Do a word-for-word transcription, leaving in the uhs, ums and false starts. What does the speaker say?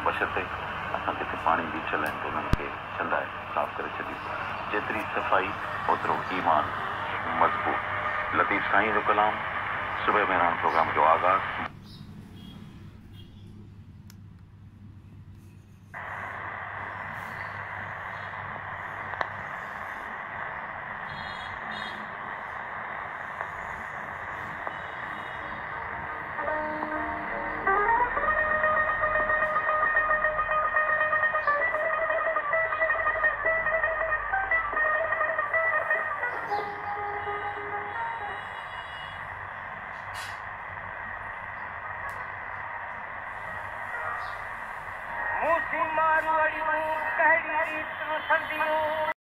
बशर्ते असां किथे पानी भी चलन तो उन्हनि खे चंदाए साफ़ करे छॾी। जेतिरी सफ़ाई ओतिरो ईमान मज़बूत। लतीफ़ साईं जो कलाम। सुबह बहरान प्रोग्राम जो आगाज़। मुसी मारू अड़ियूं कहड़ी रीत संदियूं